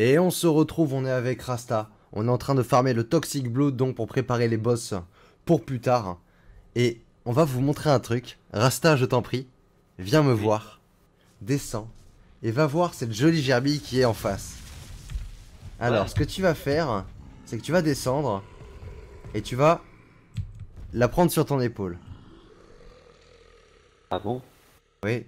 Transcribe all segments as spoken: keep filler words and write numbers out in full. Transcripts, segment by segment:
Et on se retrouve, on est avec Rasta. On est en train de farmer le Toxic Blood donc pour préparer les boss pour plus tard. Et on va vous montrer un truc. Rasta, je t'en prie, viens me Oui. voir. Descends. Et va voir cette jolie gerbille qui est en face. Alors, Ouais. ce que tu vas faire, c'est que tu vas descendre. Et tu vas la prendre sur ton épaule. Ah bon? Oui.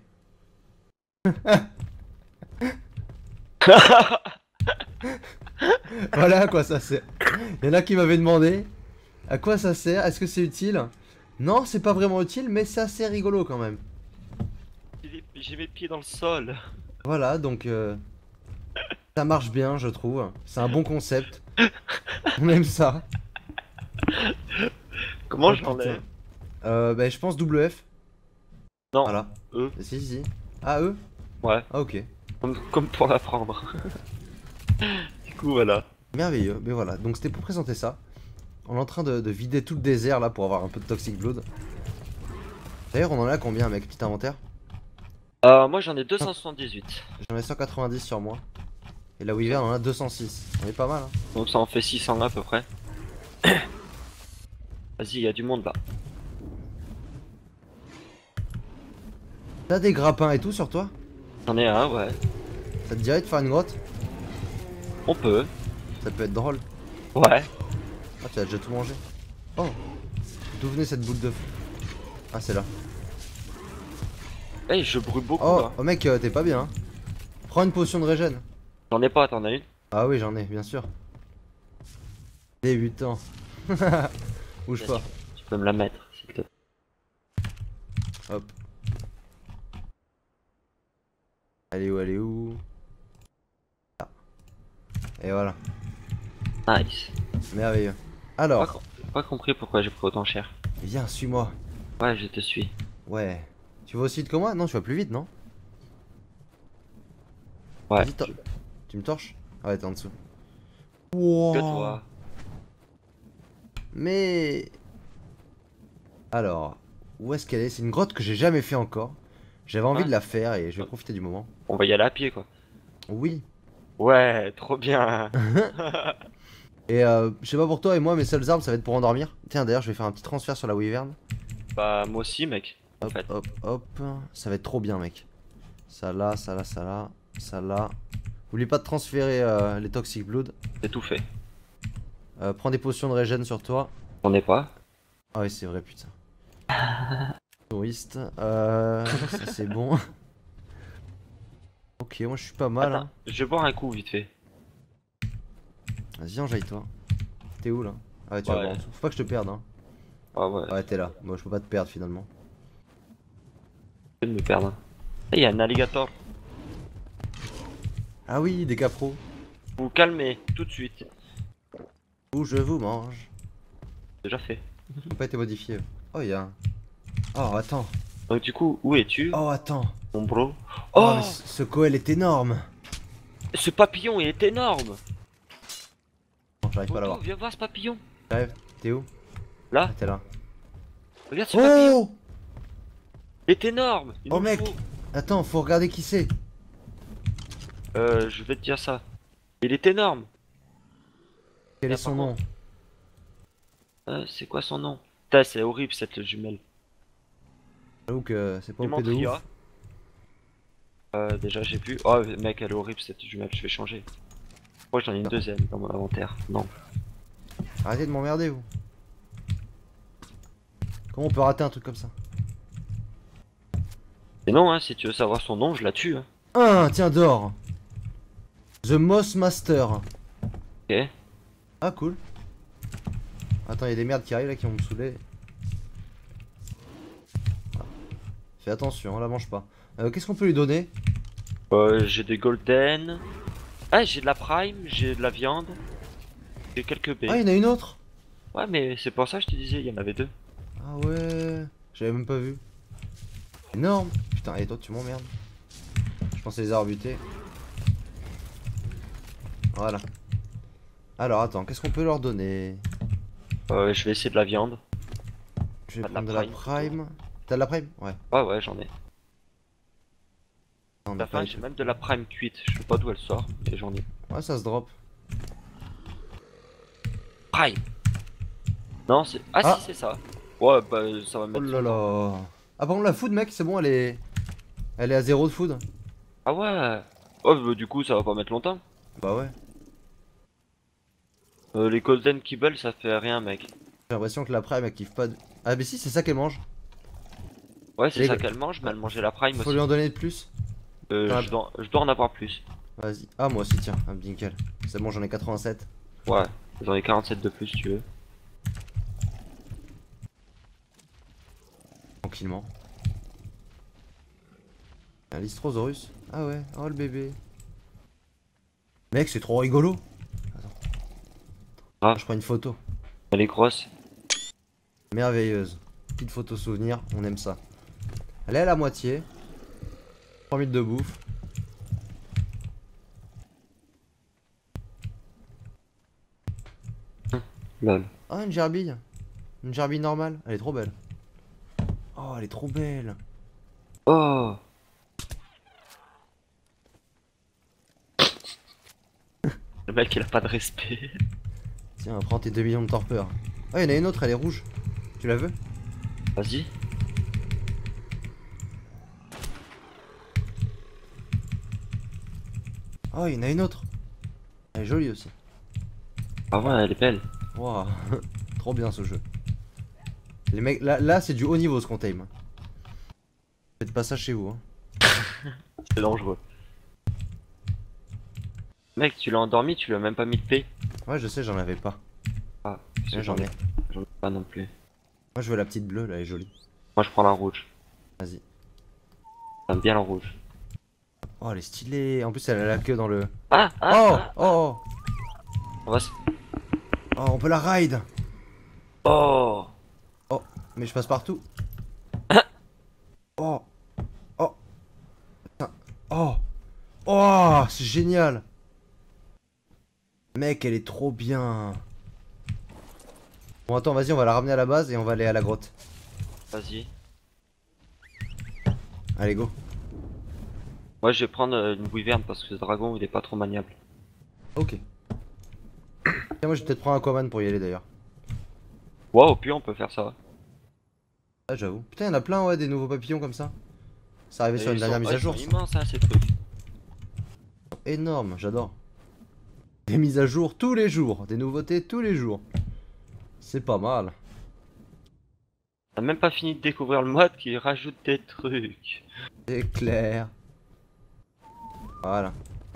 Voilà à quoi ça sert. Il y en a qui m'avaient demandé à quoi ça sert, est-ce que c'est utile? Non, c'est pas vraiment utile, mais c'est assez rigolo quand même. J'ai mes pieds dans le sol. Voilà, donc euh, ça marche bien, je trouve. C'est un bon concept. On aime ça. Comment Oh je putain. l'enlève? Euh, bah, je pense double F. Non, Voilà. eux. Si, si. Ah, eux? Ouais, Ah, ok. comme, comme pour l'apprendre. Du coup, voilà. Merveilleux. Mais voilà, donc c'était pour présenter ça. On est en train de, de vider tout le désert là pour avoir un peu de Toxic Blood. D'ailleurs, on en a combien, mec? Petit inventaire? Euh, moi j'en ai deux cent soixante-dix-huit. J'en ai cent quatre-vingt-dix sur moi. Et la Weaver, on en a deux cent six. On est pas mal, hein. Donc ça en fait six cents à peu près. Vas-y, il y a du monde là. T'as des grappins et tout sur toi? J'en ai un, ouais. Ça te dirait de faire une grotte? On peut. Ça peut être drôle. Ouais. Ah, tu as déjà tout mangé. Oh, d'où venait cette boule de feu? Ah, c'est là. Eh, je brûle beaucoup Oh, là. oh mec, euh, t'es pas bien, hein. Prends une potion de régène. J'en ai pas, t'en as une? Ah oui, j'en ai, bien sûr. Dès huit ans. Bouge Bien pas. sûr. Tu peux me la mettre, s'il te plaît. Hop. Allez où, allez où? Ah. Et voilà. Nice. Merveilleux. Pas, Alors, com- pas compris pourquoi j'ai pris autant cher. viens, suis-moi. Ouais, je te suis. Ouais. Tu vas aussi vite que moi? Non, tu vas plus vite, non? Ouais. Vas-y, tor- je- tu me torches? Ah ouais, t'es en dessous. Que Wow. toi. Mais... Alors, où est-ce qu'elle est? C'est une grotte que j'ai jamais fait encore. J'avais envie Ouais. de la faire et je vais profiter du moment. On va y aller à pied quoi. Oui. Ouais, trop bien. Et euh, je sais pas pour toi et moi, mes seules armes, ça va être pour endormir. Tiens, d'ailleurs, je vais faire un petit transfert sur la Wyvern. Bah moi aussi mec. En Hop, fait. hop, hop. Ça va être trop bien, mec. Ça là, ça là, ça là, ça là. N'oublie pas de transférer euh, les Toxic Blood. C'est tout fait. Euh, prends des potions de régène sur toi. J'en ai pas. Ah oui, c'est vrai, putain. Touriste. Euh, ça c'est bon. Ok, moi je suis pas mal. Attends, Hein. je vais boire un coup vite fait. Vas-y, enjaille-toi. T'es où là? Ah ouais, tu vas Ouais. voir en dessous. Faut pas que je te perde, hein. Ah ouais, Ouais, t'es là. Moi, je peux pas te perdre finalement. je vais me perdre. Il y a un alligator. Ah oui, des capros. Vous calmez tout de suite. Où je vous mange. Déjà fait. Ils ont pas été modifiés. Oh, il y a un. Oh, attends. Donc du coup, où es-tu, Oh, attends. mon bro? Oh, Oh, mais ce ce Koel est énorme. ce papillon il est énorme. Bon, j'arrive pas à Moto, l'avoir. viens voir ce papillon. J'arrive. T'es où? Là, Ah, t'es là. regarde ce papillon. Oh! Il est énorme. Il Oh, nous mec. faut. Attends, faut regarder qui c'est. Euh, je vais te dire ça. Il est énorme. Quel Ah, est son par nom? Euh, c'est quoi son nom? Putain, c'est horrible cette jumelle. J'avoue que c'est pas Du O P de Mantria. ouf. Euh, déjà j'ai vu. Oh mec, elle est horrible cette jumelle. Je vais changer. Moi j'en ai une deuxième dans mon inventaire. Non. Arrêtez de m'emmerder, vous. Comment on peut rater un truc comme ça? Et non, hein, si tu veux savoir son nom, je la tue. Hein. Ah, tiens, d'or. The Moss Master. Ok. Ah, cool. Attends, il y a des merdes qui arrivent là qui vont me saouler. Ah. Fais attention, on la mange pas. Euh, Qu'est-ce qu'on peut lui donner? Euh, j'ai des golden. Ah, j'ai de la prime, j'ai de la viande. J'ai quelques baies. Ah, il y en a une autre. Ouais, mais c'est pour ça que je te disais, il y en avait deux. Ah ouais. J'avais même pas vu. Énorme. Putain, et toi, tu m'emmerdes. Je pensais les avoir butés. Voilà. Alors, attends, qu'est-ce qu'on peut leur donner? Euh, je vais essayer de la viande. Je vais T'as de la prendre de la prime, prime. T'as de la prime? Ouais. Ouais, ouais, j'en ai. On La a pas fin, les j'ai trucs. même de la prime cuite. Je sais pas d'où elle sort, mais j'en ai. Ouais, ça se drop. Prime. Non, c'est. Ah, Ah. si, c'est ça. Ouais, bah ça va Oh mettre là son temps. là. Ah, par contre, la food, mec, c'est bon, elle est. Elle est à zéro de food. Ah ouais. Oh, bah, du coup, ça va pas mettre longtemps. Bah ouais. Euh, les Golden Kibble, ça fait rien, mec. J'ai l'impression que la prime, elle kiffe pas. De... Ah, mais si, c'est ça qu'elle mange. Ouais, c'est Les ça gars, qu'elle mange, mais elle mangeait la prime faut aussi. lui en donner de plus. Euh, T'en je dois, je dois en avoir plus. as- Vas-y. Ah, moi aussi, tiens. Ah, nickel. C'est bon, j'en ai quatre-vingt-sept. Ouais, j'en ai quarante-sept de plus, si tu veux. Tranquillement. Un Lystrosaurus. Ah ouais, oh le bébé. Mec, c'est trop rigolo. Attends. Ah. Je prends une photo. Elle est grosse. Merveilleuse. Petite photo souvenir, on aime ça. Elle est à la moitié. trois minutes de bouffe. Lol. Ah, une gerbille. Une gerbille normale. Elle est trop belle. Oh, elle est trop belle. Oh. Le mec, il a pas de respect. Tiens, prends tes deux millions de torpeurs. Oh, il y en a une autre, elle est rouge. Tu la veux? Vas-y. Oh, il y en a une autre. Elle est jolie aussi. Ah ouais, elle est belle. Waouh. Trop bien ce jeu. Les mecs, là, là c'est du haut niveau ce qu'on t'aime. Faites pas ça chez vous. Hein. C'est dangereux. Mec, tu l'as endormi, tu lui as même pas mis de paix. Ouais, je sais, j'en avais pas. Ah, Là, j'en ai. J'en ai pas non plus. Moi, je veux la petite bleue, là, elle est jolie. Moi, je prends la rouge. Vas-y. J'aime bien la rouge. Oh, elle est stylée. En plus, elle a la queue dans le. Ah, ah, Oh, ah. oh, On va se... oh, on peut la ride. Oh. Mais je passe partout. Oh, oh, putain. Oh, oh, c'est génial. Mec, elle est trop bien. Bon, attends, vas-y, on va la ramener à la base et on va aller à la grotte. Vas-y. Allez, go. Moi, je vais prendre euh, une wyvern parce que ce dragon, il est pas trop maniable. Ok. Tiens, moi, je vais peut-être prendre un Aquaman pour y aller d'ailleurs. Wow, puis on peut faire ça. Ah, j'avoue. Putain, il y en a plein, ouais, des nouveaux papillons comme ça. C'est arrivé Et sur une ils dernière sont- mise ah, à ils jour. sont ça. immenses, hein, ces trucs. Énorme, j'adore. Des mises à jour tous les jours, des nouveautés tous les jours. C'est pas mal. T'as même pas fini de découvrir le mode qui rajoute des trucs. C'est clair. Voilà.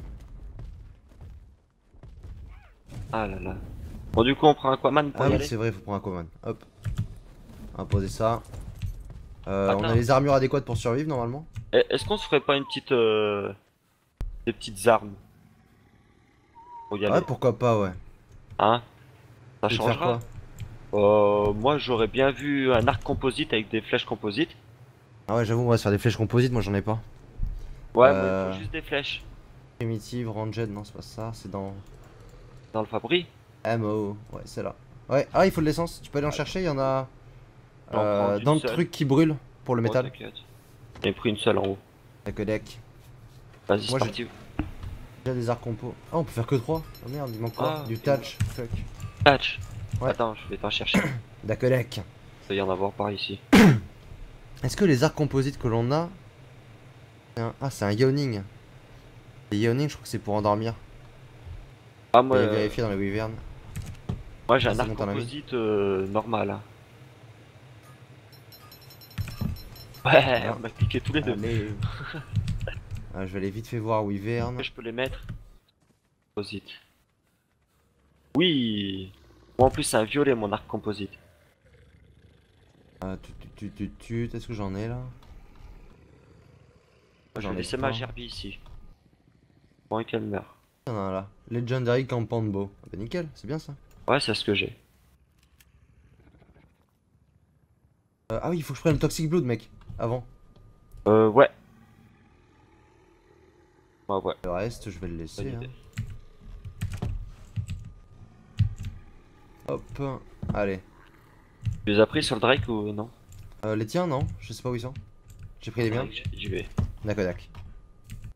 Ah là là. Bon, du coup, on prend un Aquaman pour Ah y oui, aller. c'est vrai, faut prendre un Aquaman. Hop. On va poser ça. Euh, on a Attends. les armures adéquates pour survivre normalement. Eh, Est-ce qu'on se ferait pas une petite... Euh... des petites armes pour y aller, Ouais, pourquoi pas, ouais. hein? Ça Tu veux te faire changera. quoi? Euh, moi, j'aurais bien vu un arc composite avec des flèches composites. Ah ouais, j'avoue, on va se faire des flèches composites, moi j'en ai pas. Ouais, Euh. moi, il faut juste des flèches. Primitive, Ranged, non, c'est pas ça, c'est dans Dans le fabri. M O. Ouais, c'est là. Ouais, ah, il faut de l'essence, tu peux aller en chercher, il y en a. J'en Euh, prends d'une dans le seule. truc qui brûle pour le Oh, métal. t'inquiète. J'ai pris une seule en haut. La codec. Vas-y, c'est Moi, j'ai- parti. Déjà des arcs compo. Ah, on peut faire que trois. Oh merde, il manque quoi? Ah, Du ok. touch. Fuck. Patch. Ouais. Attends, je vais t'en chercher. La codec. Il doit y en avoir par ici. Est-ce que les arcs composites que l'on a. c'est un- Ah, c'est un yawning. Les yawning, je crois que c'est pour endormir. Ah, On moi, va euh, vérifier dans les wyverns. moi j'ai Ah, un c'est arc bon, t'en as mis. composite euh, normal. Hein. Ouais, Ah. on a cliqué tous les deux. Allez. Ah, je vais aller vite fait voir wyvern. Je peux les mettre. Composite. Oui. Moi en plus c'est un violet mon arc composite. Ah, tu, tu, tu, tu, tu. Est-ce que j'en ai là? Je J'en vais ai laisser pas. ma gerbille ici. Bon, et qu'elle meurt. Il y en a un là. Legendary Compound Bow. Ah bah nickel, c'est bien ça. Ouais, c'est ce que j'ai. Euh, ah oui, il faut que je prenne le Toxic Blood, mec. Avant. Euh, ouais. Ouais, ouais. Le reste, je vais le Bonne laisser. Hein. idée. Hop. Allez. Tu les as pris sur le Drake ou non? Euh, les tiens, non? Je sais pas où ils sont. J'ai pris les miens. Drake, J'y vais. Dakodak.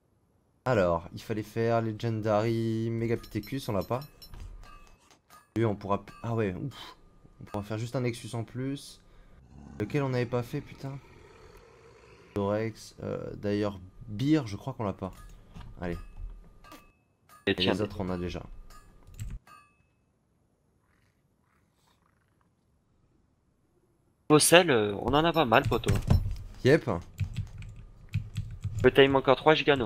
Alors, il fallait faire Legendary Megapithecus, on l'a pas. Lui, on pourra... Ah ouais, ouf. On pourra faire juste un Nexus en plus. Lequel on n'avait pas fait, putain. Thorex, euh, d'ailleurs, Beer, je crois qu'on l'a pas. Allez. Et Et tiens, les autres, on a déjà. vos selles, euh, on en a pas mal, poto. Yep. Peut-être il manque encore trois giganos.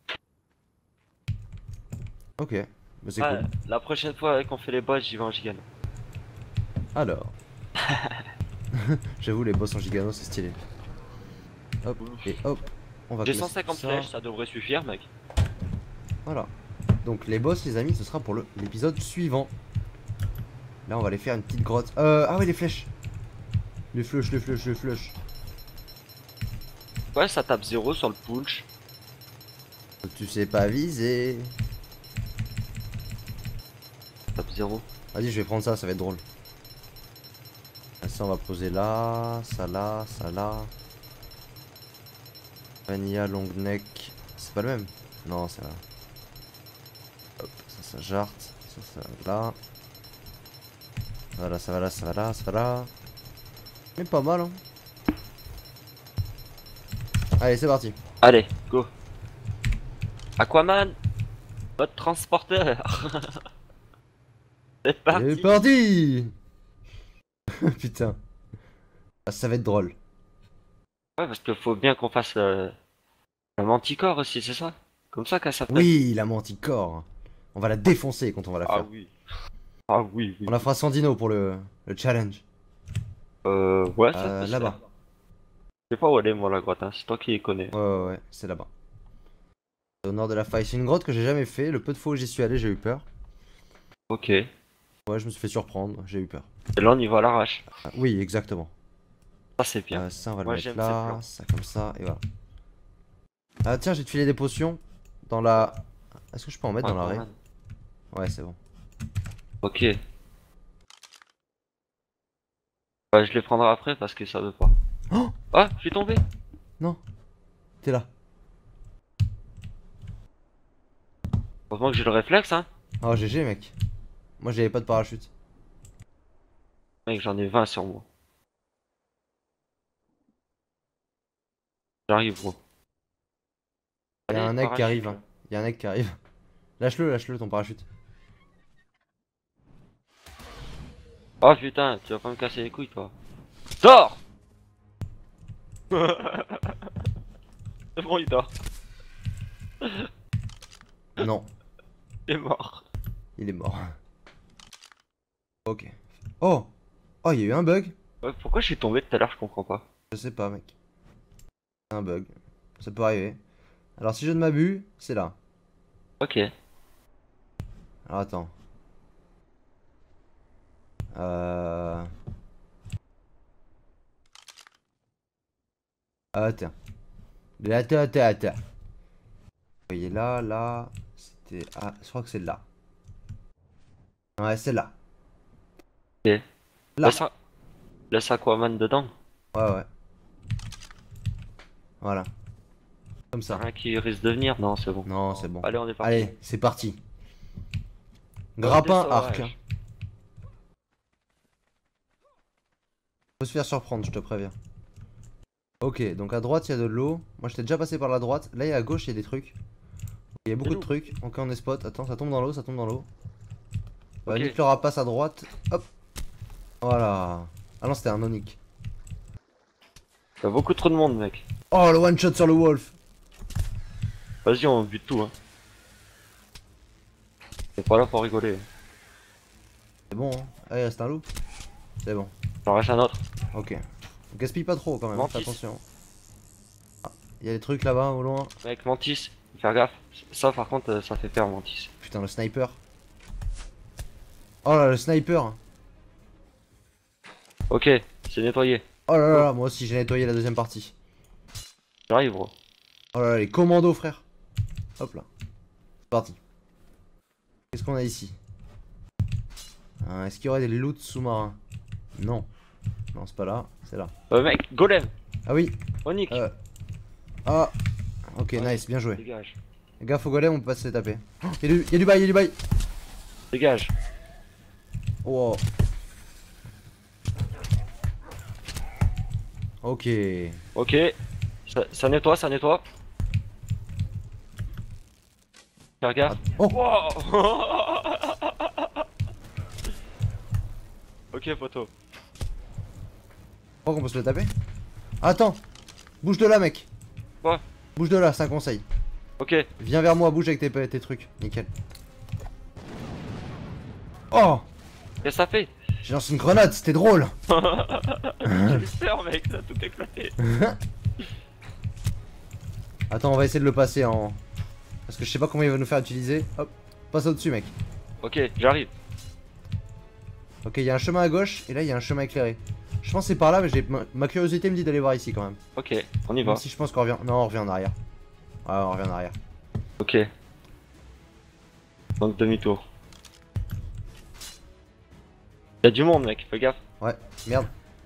Ok. Mais c'est Ah, cool. la prochaine fois qu'on fait les boss, j'y vais en gigano. Alors. J'avoue, les boss en gigano, c'est stylé. Hop, et hop. On va J'ai classer cent cinquante tout ça. flèches, ça devrait suffire, mec. Voilà. Donc les boss, les amis, ce sera pour le- l'épisode suivant. Là, on va aller faire une petite grotte. Euh, ah ouais, les flèches. Les flèches, les flèches, les flèches. Ouais, ça tape zéro sur le punch. Tu sais pas viser. Ça tape zéro. Vas-y, je vais prendre ça, ça va être drôle. Ah, ça, on va poser là, ça là, ça là. Vanilla, long neck. C'est pas le même? Non, c'est là. Hop, ça, ça jarte. Ça, ça là. Voilà, ça va là, ça va là, ça va là. Mais pas mal, hein. Allez, c'est parti. Allez, go. Aquaman, votre transporteur. C'est parti. C'est parti. Putain. Ah, ça va être drôle. Ouais, parce qu'il faut bien qu'on fasse euh, un manticore aussi, c'est ça? Comme ça qu'elle s'appelle. Oui, la manticore. On va la défoncer quand on va la Ah faire. oui. Ah oui, oui. On la fera sans dino pour le, le challenge. Euh, ouais, ça Euh, peut se là-bas. faire. Je sais pas où elle est, moi, la grotte, hein. C'est toi qui les connais. Ouais, ouais, ouais, c'est là-bas. Au nord de la faille. C'est une grotte que j'ai jamais fait. Le peu de fois où j'y suis allé, j'ai eu peur. Ok. Et Ouais, je me suis fait surprendre. J'ai eu peur. là, on y va à l'arrache. Ah, oui, exactement. Ça, c'est bien. Euh, ça, on va Moi, le j'aime mettre ces là. plans. Ça comme ça. Et voilà. Ah, tiens, j'ai te filé des potions. Dans la. Est-ce que je peux en mettre dans l'arrêt? Aquaman. Ouais, c'est bon. Ok. Bah, je les prendrai après parce que ça veut pas. Oh Ah, je suis tombé. non. T'es là. Heureusement que j'ai le réflexe, hein. Oh, G G, mec. Moi, j'avais pas de parachute. Mec, j'en ai vingt sur moi. J'arrive, gros. Il y a Allez, un mec qui parachute, arrive. là. Hein. Il y a un mec qui arrive. Lâche-le, lâche-le, ton parachute. Oh putain, tu vas pas me casser les couilles, toi. Dors. C'est bon, il dort. Non, Il est mort. il est mort. Ok. Oh! Oh, il y a eu un bug? Ouais, pourquoi je suis tombé tout à l'heure, je comprends pas. Je sais pas, mec. Un bug. Ça peut arriver. Alors, si je ne m'abuse, c'est là. Ok. Alors, attends. Euh... Ah, attends. Là, attends, attends, attends. Vous voyez là, là. C'était. Ah, je crois que c'est là. Ouais, c'est là. Ok. Là. Laisse, un- laisse Aquaman dedans. Ouais, ouais. Voilà. Comme ça. Rien qui risque de venir. Non, c'est bon. Non, c'est bon. Allez, on est parti. Allez, c'est parti. Grappin, Des arc. sauvages. Faut se faire surprendre, je te préviens. Ok, donc à droite il y a de l'eau. Moi j'étais déjà passé par la droite. Là il y a à gauche il y a des trucs. Il y a beaucoup de l'eau. trucs. Ok, on est spot. Attends, ça tombe dans l'eau, ça tombe dans l'eau. Bah, Ok. nique le rapace à droite. Hop. Voilà. Ah non, c'était un Onic. Y'a beaucoup trop de monde, mec. Oh, le one shot sur le wolf. Vas-y, on bute tout, hein. C'est pas là pour rigoler. C'est bon, hein. Ah, il reste un loup. C'est bon. J'en reste un autre. Ok. On gaspille pas trop quand même, Mantis. fais attention. Ah, il y a des trucs là-bas au loin. Mec, Mantis, faire gaffe. Ça, par contre, euh, ça fait peur, Mantis. Putain, le sniper. Oh là, le sniper. Ok, c'est nettoyé. Oh là là, là, moi aussi j'ai nettoyé la deuxième partie. J'arrive, gros. Oh là là, les commandos, frère. Hop là. C'est parti. Qu'est-ce qu'on a ici? Euh, Est-ce qu'il y aurait des loots sous-marins? Non. Non, c'est pas là, c'est là. Euh, mec, golem, Ah oui. Onyx. Euh... Ah. Ok, Ouais. nice, bien joué. Dégage. Gaffe au golem, on peut pas se les taper. Oh, y'a du, y a du bail, y'a du bail. Dégage. Wow. Ok. Ok. Ça, ça nettoie, ça nettoie. Fais gaffe. Oh. Wow. Ok, poteau. Je crois qu'on peut se le taper. Attends. Bouge de là, mec. Quoi? Bouge de là, c'est un conseil. Ok. Viens vers moi, bouge avec tes, tes trucs. Nickel. Oh. Qu'est-ce que ça fait? J'ai lancé une grenade, c'était drôle. J'espère, mec, ça a tout éclaté. Attends, on va essayer de le passer en... Parce que je sais pas comment il va nous faire utiliser. Hop, passe au-dessus, mec. Ok, j'arrive. Ok, il y a un chemin à gauche, et là, il y a un chemin éclairé. Je pense que c'est par là, mais j'ai... Ma... ma curiosité me dit d'aller voir ici, quand même. Ok, on y va. Même si je pense qu'on revient... Non, on revient en arrière. Ouais, on revient en arrière. Ok. Donc demi-tour. Y'a du monde, mec, fais gaffe. Ouais, merde.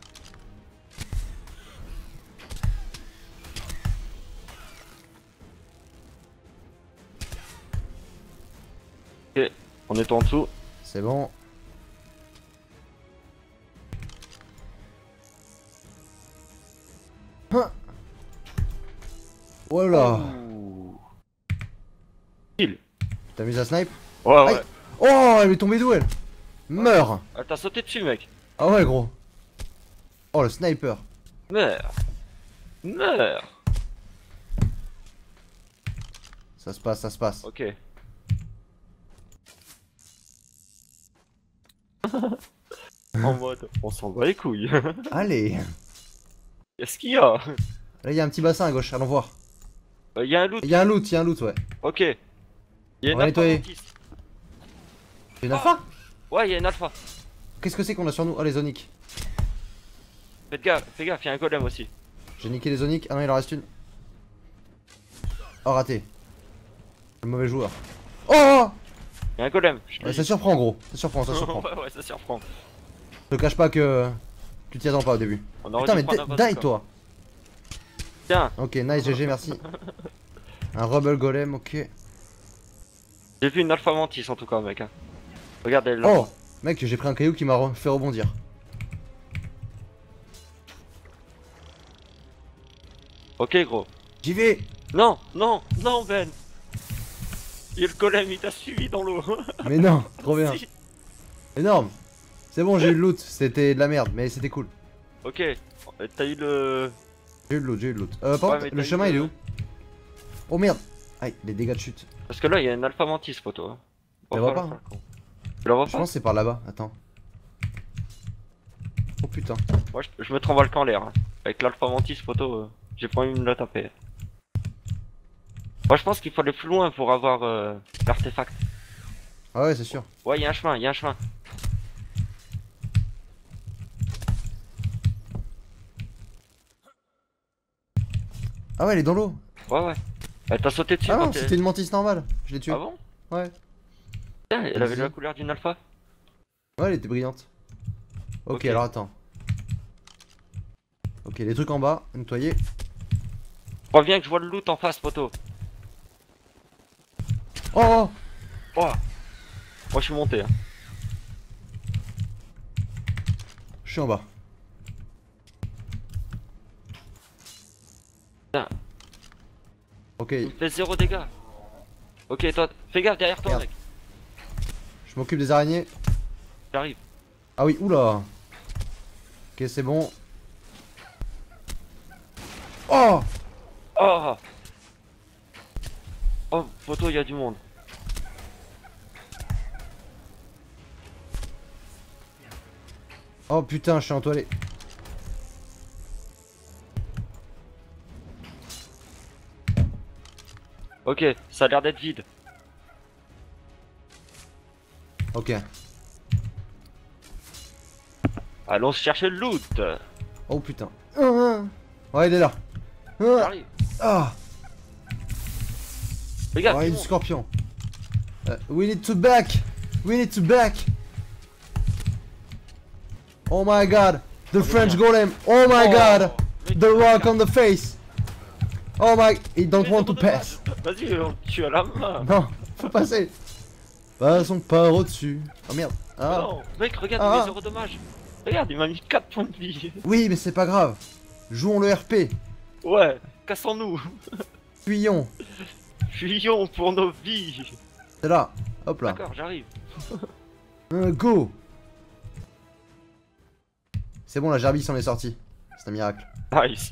Ok, on est en dessous. C'est bon. Hein. Voilà. Ouh. Kill. T'amuses à snipe? Ouais, ouais. Aïe. Oh, elle est tombée d'où, elle? Meurs. Ah, t'as sauté dessus, mec. Ah ouais, gros. Oh, le sniper. Meurs. Meurs. Ça se passe, ça se passe. Ok. En mode, on s'en bat les couilles. Allez. Qu'est-ce qu'il y a? Là, il y a un petit bassin à gauche, allons voir. Il y a un loot. Il y a un loot, il y a un loot, ouais. Ok. Il y a On une va alpha nettoyer. mantis. C'est une alpha? Ouais, il y a une alpha. Qu'est-ce que c'est qu'on a sur nous? Oh, les zoniques. Faites gaffe, fais gaffe, il y a un golem aussi. J'ai niqué les zoniques. Ah non, il en reste une. Oh, raté. Le mauvais joueur. Oh! Il y a un golem. je te Ouais, dis. ça surprend, gros. Ça surprend, ça surprend. ouais, ouais, ça surprend. Je te cache pas que tu t'y attends pas au début. On aurait Putain, dû mais prendre un die, bazooka. toi. Tiens, Ok, nice, G G, merci. Un Rebel Golem, ok. j'ai vu une alpha mantis en tout cas, mec. hein. Regarde, elle est là. Oh! Mec, j'ai pris un caillou qui m'a re- fait rebondir. Ok, gros. J'y vais! Non, non, non, Ben. Il y a le golem, il t'a suivi dans l'eau. Mais non, trop bien. Si. Énorme. C'est bon, j'ai eu le loot. C'était de la merde, mais c'était cool. Ok, t'as eu le. J'ai eu le loot, j'ai eu le loot. Euh, par Ouais, contre, mais le t'as chemin eu il est le- où? Oh merde! Aïe, les dégâts de chute. Parce que là, il y a une alpha mantis, poteau. hein. Tu la Va vois falloir pas, faire le con. Tu la vois Je pas? pense que c'est par là-bas, attends. Oh putain. Moi, je, je me tremble en l'air. hein. Avec l'alpha mantis, poteau, euh, j'ai pas envie de me la taper. Moi, je pense qu'il faut aller plus loin pour avoir euh, l'artefact. Ah ouais, c'est sûr. Ouais, il y a un chemin, il y a un chemin. Ah ouais, elle est dans l'eau. Ouais, ouais. Elle t'a sauté dessus Ah quand non, t'es- c'était une mantis normale. Je l'ai tuée. Ah bon? Ouais. Tiens, elle avait Vas-y. la couleur d'une alpha. Ouais, elle était brillante. Ok, Ok. alors attends. Ok, les trucs en bas, nettoyer. Reviens que je vois le loot en face, poteau. Oh, oh! Oh. Moi, je suis monté. hein. Je suis en bas. Putain. Ok, Il me fait zéro dégâts. Ok, toi, fais gaffe derrière toi, Merde. mec. je m'occupe des araignées. J'arrive. Ah oui, oula. Ok, c'est bon. Oh! Oh. Oh, poteau, il y a du monde. Oh putain, je suis entoilé. Ok, ça a l'air d'être vide. Ok. Allons chercher le loot. Oh putain. Ouais, il est là. J'arrive. Ah! Fais gaffe. Oh, il y a du du monde. scorpion. Euh, we need to back. We need to back. Oh my god. The est French bien. golem. Oh my Oh, god. mec, The rock on the face. Oh my, he don't Fais want zéro to dommage. pass. Vas-y, on te tue à la main. Non, faut passer. Passons par au-dessus. Oh merde. Ah. Non, mec, regarde, Ah. il met zéro dommage. Regarde, il m'a mis quatre points de vie. Oui, mais c'est pas grave. Jouons le R P. Ouais, cassons-nous. Fuyons. Fuyons pour nos vies. C'est là. Hop là. D'accord, j'arrive. Euh, go. C'est bon, la Jarvis s'en est sortie. C'est un miracle. Nice.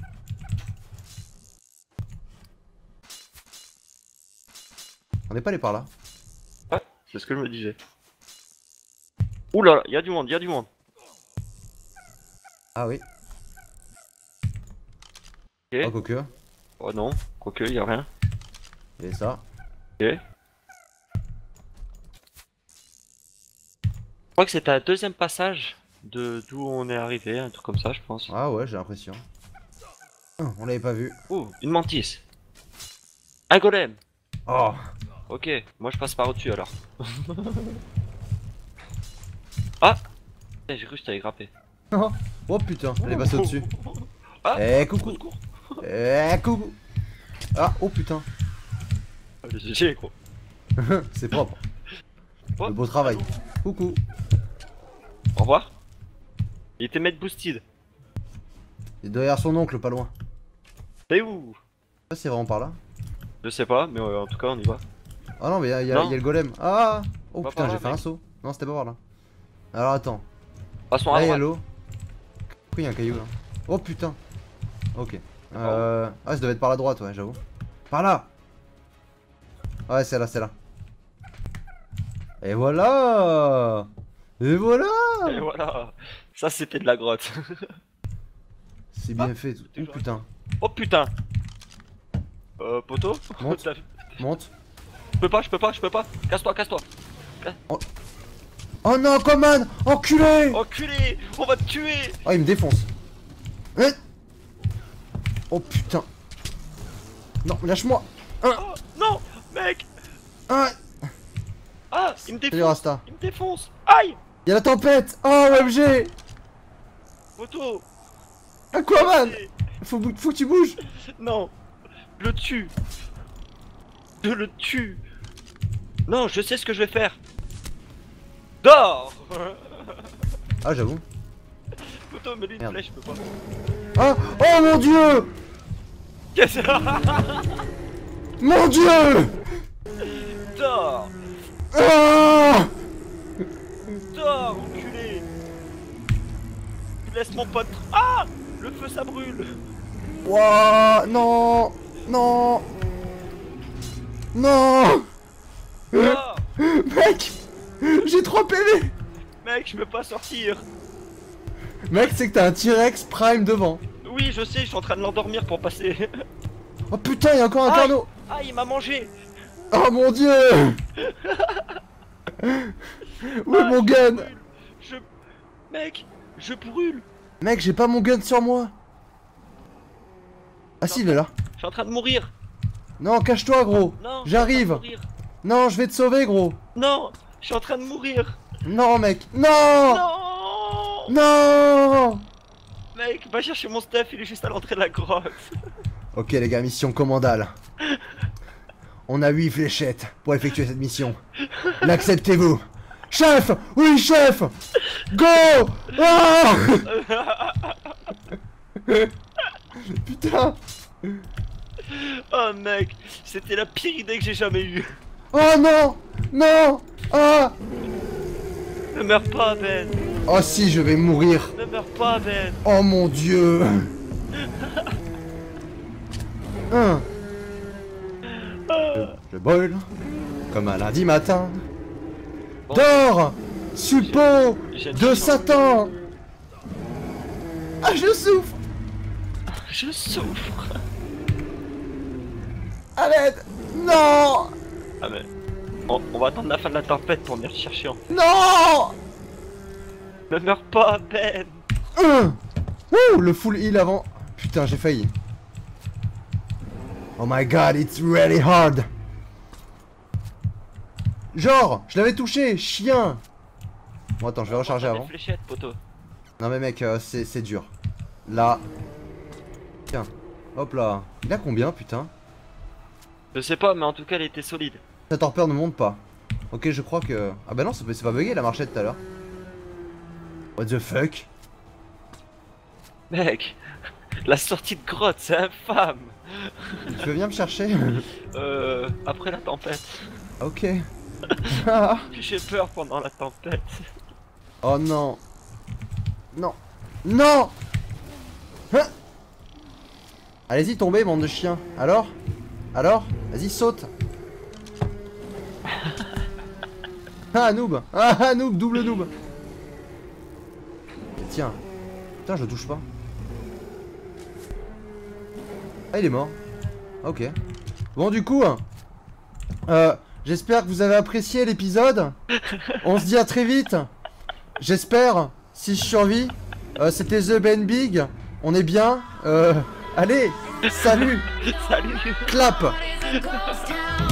On n'est pas allé par là. Ouais, c'est ce que je me disais. Ouh là là, y'a du monde, y'a du monde. Ah oui. Ok. Oh, quoique. Oh non, quoique, y'a rien. Et ça. Ok. Je crois que c'était un deuxième passage de d'où on est arrivé, un truc comme ça, je pense. Ah ouais, j'ai l'impression. Oh, on l'avait pas vu. Oh, une mantis. Un golem. Oh. Ok, moi je passe par au-dessus alors. Ah, j'ai cru que je t'avais grappé. Oh putain, elle est passée au-dessus. Ah, Eh coucou. secours. Eh coucou. Ah, oh putain. Ah, le G G gros. C'est propre. Oh, Le beau travail. allô. Coucou. Au revoir. Il était made boosted. Il est derrière son oncle, pas loin. T'es où? Je sais pas si c'est vraiment par là. Je sais pas, mais euh, en tout cas on y va. Ah non, mais il y, a- y a Non. y a le golem. Ah. Oh Pas putain, par là, j'ai fait un mec. saut. Non, c'était pas par là. Alors attends. Passons à Là, il y a droite. l'eau. Pourquoi il y a un caillou là? Oh putain. Ok. Euh... Ah, ça devait être par la droite, ouais, j'avoue. Par là. Ouais, c'est là, c'est là. Et voilà. Et voilà. Et voilà. Ça c'était de la grotte. C'est bien Ah, fait. tout. Oh toujours putain. Oh putain. Euh, poteau. Monte. T'as- Monte. Je peux pas, je peux pas, je peux pas. Casse-toi, casse-toi. Oh non, Coman. Enculé. Enculé, on va te tuer. Oh, il me défonce. Hein. Oh putain. Non, lâche-moi. Oh, non, mec. Ah, Ah, il me salut défonce. Rasta. Il me défonce. Aïe. Il y a la tempête. Oh, O M G. Poteau. Aquaman. Faut, bou- faut que tu bouges. Non, je le tue. Je le tue. Non, je sais ce que je vais faire. Dors. Ah, j'avoue. Poteau, mets-lui une Merde. flèche, je peux pas. Ah, oh mon dieu. Qu'est-ce que Mon dieu. Dors. Ah. Dors, enculé. Tu laisses mon pote. Ah, le feu ça brûle. Ouah, non. Non. Non. Dors. Mec, j'ai trois P V. Mec, je peux pas sortir. Mec, c'est que t'as un T-Rex Prime devant. Oui, je sais, je suis en train de l'endormir pour passer. Oh putain, il y a encore un Aïe. carnot. Ah, il m'a mangé. Oh mon dieu. Où est Ah, mon je gun? brûle. Je... Mec, je brûle. Mec, j'ai pas mon gun sur moi. Ah si, il est là. Je suis en train de mourir. Non, cache-toi, gros. Non. je suis en train de J'arrive. mourir. Non, je vais te sauver, gros. Non, je suis en train de mourir. Non, mec. Non. Non. Non. Mec, va chercher mon stuff, il est juste à l'entrée de la grotte. Ok, les gars, mission commandale. On a huit fléchettes pour effectuer cette mission. L'acceptez-vous? Chef. Oui, chef. Go. Ah. Putain. Oh mec, c'était la pire idée que j'ai jamais eue. Oh non. Non. Ah. Ne meurs pas, Ben. Oh si, je vais mourir. Ne meurs pas, Ben. Oh mon dieu. Hein. Je, je brûle comme un lundi matin. Bon. Dors, suppôt J'ai- de Satan. Ah, je souffre. Je souffre. À l'aide. Non. Ah mais... On, on va attendre la fin de la tempête pour venir te chercher. En... Non. Ne meurs pas, Ben. Hein. Ouh, le full heal avant. Putain, j'ai failli. Oh my god, it's really hard. Genre, je l'avais touché, chien. Bon, attends, je vais recharger On va avant. des fléchettes, poteau. Non mais mec, euh, c'est c'est dur. Là. Tiens. Hop là. Il a combien, putain? Je sais pas, mais en tout cas, elle était solide. Cette torpeur ne monte pas. Ok, je crois que... Ah bah non, c'est pas bugué la marchette tout à l'heure. What the fuck? Mec, la sortie de grotte, c'est infâme. Tu veux venir me chercher? Euh... Après la tempête. Ok. Ah. J'ai peur pendant la tempête. Oh non. Non. Non. Hein. Allez-y, tombez, bande de chiens. Alors? Alors? Vas-y, saute. Ah, noob. Ah, noob, double noob. Tiens. Putain, je le touche pas. Ah, il est mort. Ok. Bon, du coup, euh, j'espère que vous avez apprécié l'épisode. On se dit à très vite. J'espère, si je survis. Euh, C'était The Ben Big. On est bien. Euh, allez, salut. Salut. Clap. Ghost town.